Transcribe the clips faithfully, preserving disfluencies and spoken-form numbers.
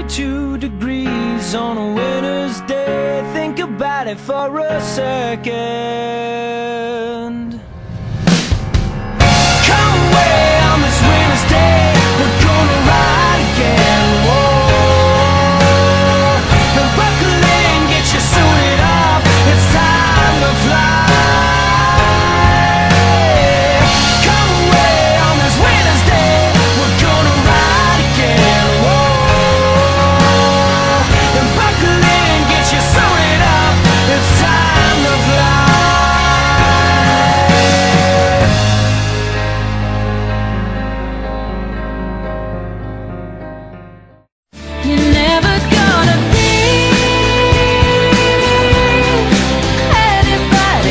thirty-two degrees on a winter's day. Think about it for a second. Come away on this winter's day. We're gonna ride again. Whoa. Now buckle in, get you suited up. It's time to fly. Come away on this winter's day. We're gonna ride again. Whoa. Now buckle in, get you suited up. It's time to fly. You're never gonna be anybody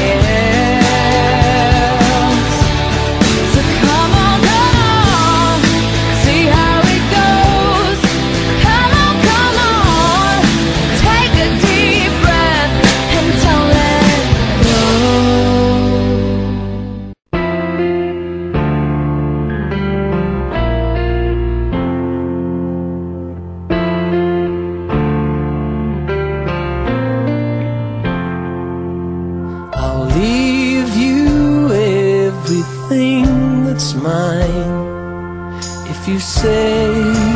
else. So come on, come on, see how it goes. Come on, come on, take a deep breath and don't let go. I'll leave you everything that's mine if you say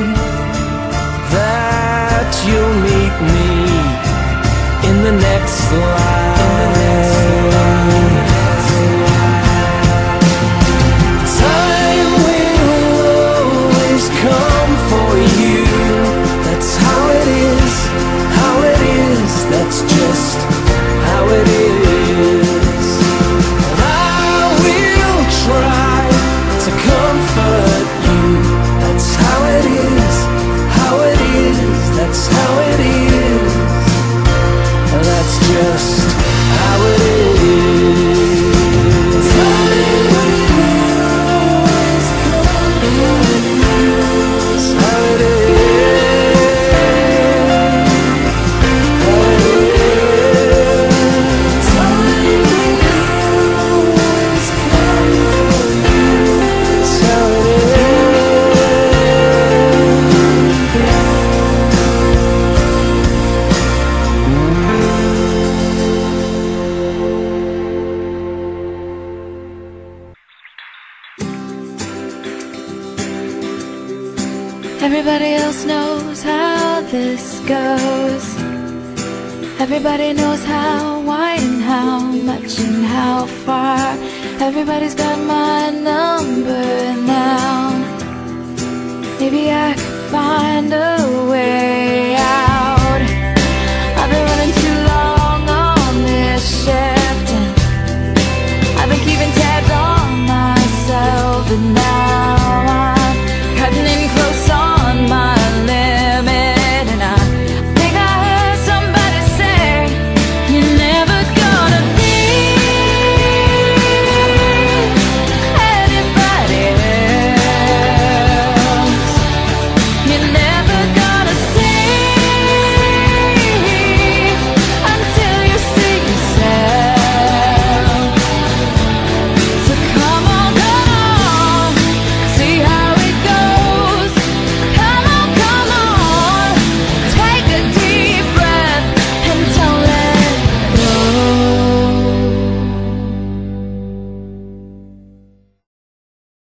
that you'll meet me in the next life. Time will always come for you. That's how it is, how it is. That's just how it is. And I will try to comfort you. That's how it is, how it is. That's how it is. And that's just how it is. Time will always comfort you. That's how it is. Everybody else knows how this goes. Everybody knows how, why and how much and how far. Everybody's got my number now. Maybe I could find a